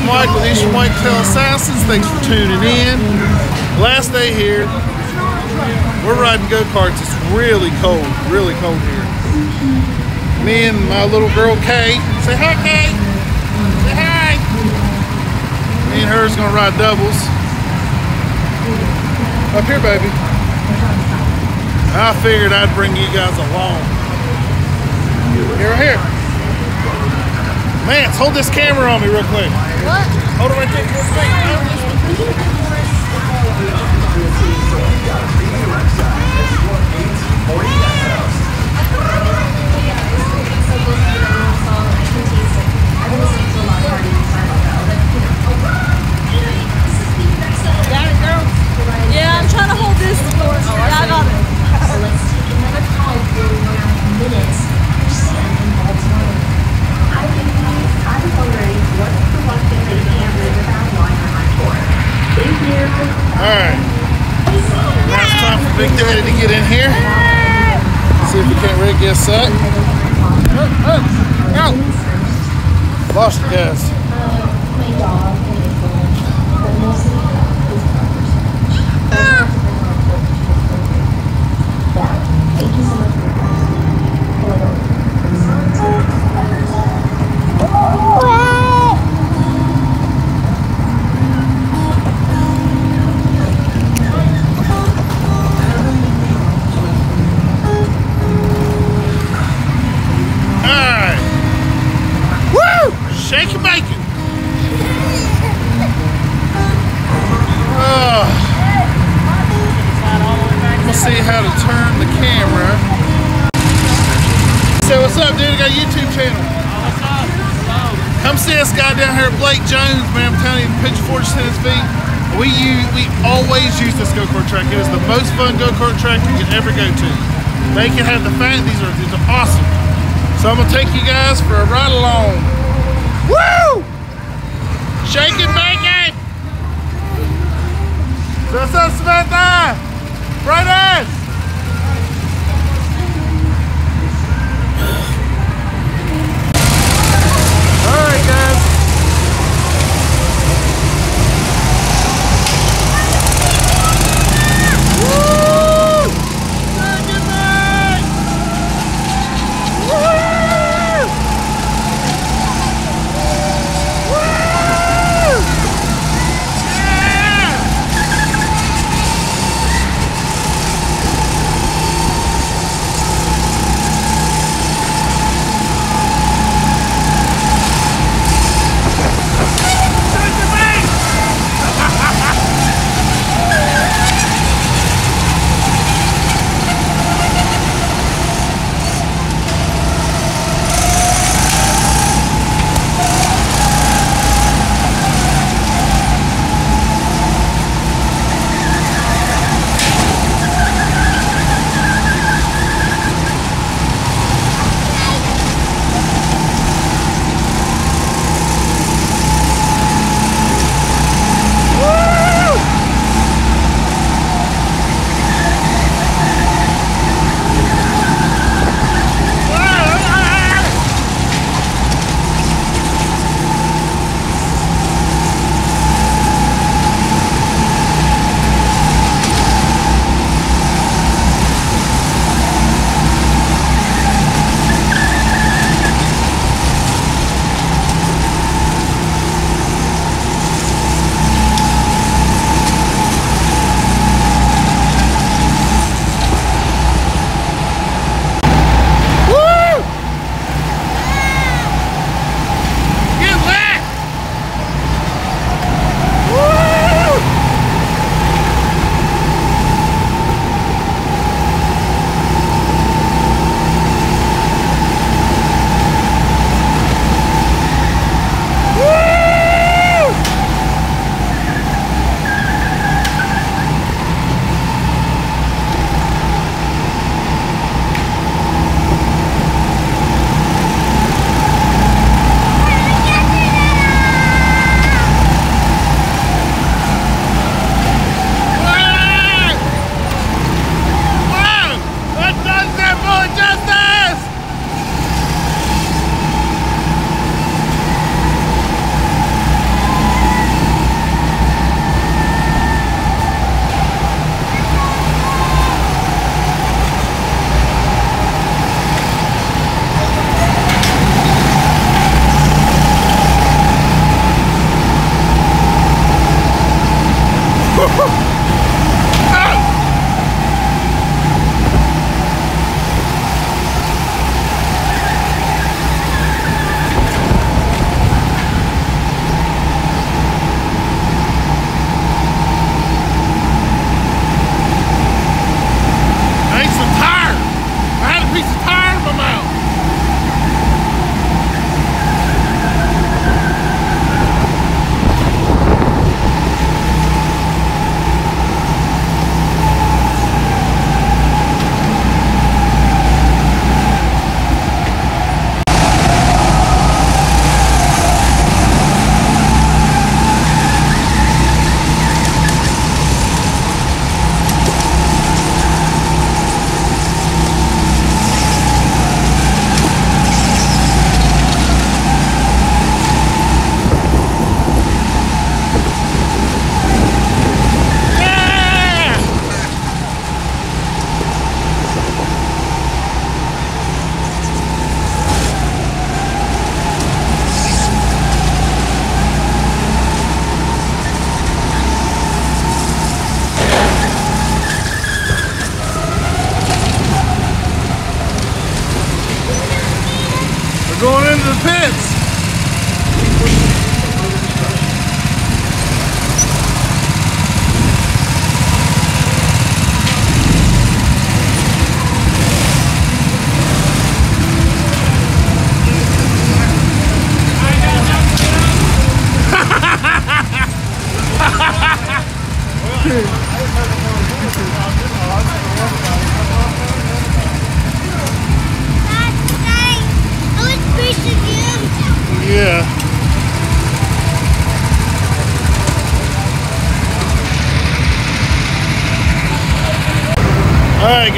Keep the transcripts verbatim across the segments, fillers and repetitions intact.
Mike with Eastern Whitetail Assassins. Thanks for tuning in. Last day here. We're riding go-karts. It's really cold, really cold here. Me and my little girl Kay. Say hi, Kay. Say hi. Me and her's gonna ride doubles. Up here, baby. I figured I'd bring you guys along. Here, right here. Lance, hold this camera on me real quick. What? Hold it right there. Got it, girl? Yeah, I'm trying to hold this. Yeah, I got it. So let's take another call for around minutes. You're staying in Baltimore. I think I was wondering what's the one thing that you can't live without while you're on tour? Thank you. Alright. Now it's time for Big Daddy to get in here. See if we can't rig this up. Oh, oh, out. Lost you guys. My dog and his phone. But mostly his brothers. Thank you so much for Alright. Woo! Shake and bake it. Oh. I'm gonna see how to turn the camera. So what's up, dude? I got a YouTube channel. What's up? Hello. Come see this guy down here at Blake Jones, man. I'm telling you, Pigeon Forge Tennessee. We use, we always use this go-kart track. It is the most fun go-kart track you can ever go to. They can have the fan. These are these are awesome. So I'm gonna take you guys for a ride along. Woo! Shake it, bake it. So what's up, Samantha? Right in. All right, guys. Woo! Shake it, bake. Woo!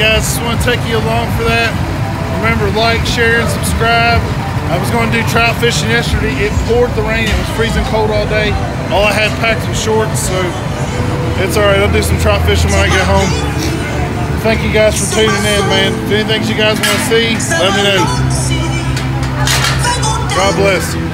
guys, just want to take you along for that. Remember, like, share, and subscribe. I was going to do trout fishing yesterday. It poured the rain. It was freezing cold all day. All I had packed was shorts, so it's all right. I'll do some trout fishing when I get home. Thank you guys for tuning in, man. If anything you guys want to see, let me know. God bless.